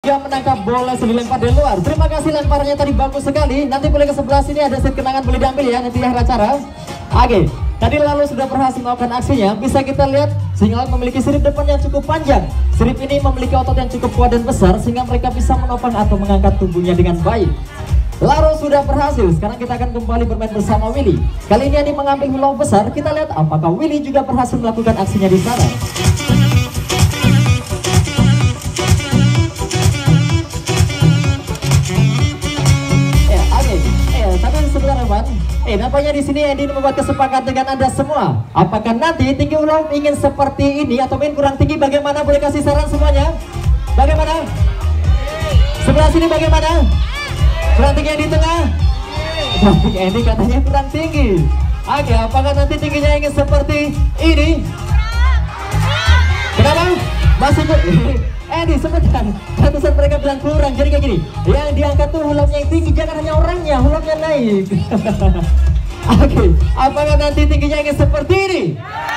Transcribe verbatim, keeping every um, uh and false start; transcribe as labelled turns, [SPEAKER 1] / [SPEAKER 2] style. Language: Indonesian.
[SPEAKER 1] Yang menangkap bola sudah dilempar dari luar. Terima kasih, lemparannya tadi bagus sekali. Nanti boleh ke sebelah sini, ada set kenangan boleh diambil ya nanti ya acara. Oke, tadi lalu sudah berhasil melakukan aksinya. Bisa kita lihat Singalan memiliki sirip depan yang cukup panjang. Sirip ini memiliki otot yang cukup kuat dan besar sehingga mereka bisa menopang atau mengangkat tubuhnya dengan baik. Laro sudah berhasil. Sekarang kita akan kembali bermain bersama Willy. Kali ini Andi mengambil pulau besar. Kita lihat apakah Willy juga berhasil melakukan aksinya di sana. Eh, nampaknya di sini Andi membuat kesepakatan dengan Anda semua. Apakah nanti tinggi ulau ingin seperti ini atau main kurang tinggi? Bagaimana? Boleh kasih saran semuanya? Bagaimana? Sebelah sini bagaimana? Kurang tinggi yang di tengah? Andi katanya kurang tinggi. Oke, apakah nanti tingginya ingin seperti ini? Kenapa? Masih good. Edi, sebentar, ratusan mereka bilang kurang, jadi kayak gini. Yang diangkat tuh hulapnya yang tinggi, jangan hanya orangnya, hulapnya naik. Oke, okay. Apakah nanti tingginya ingin seperti ini?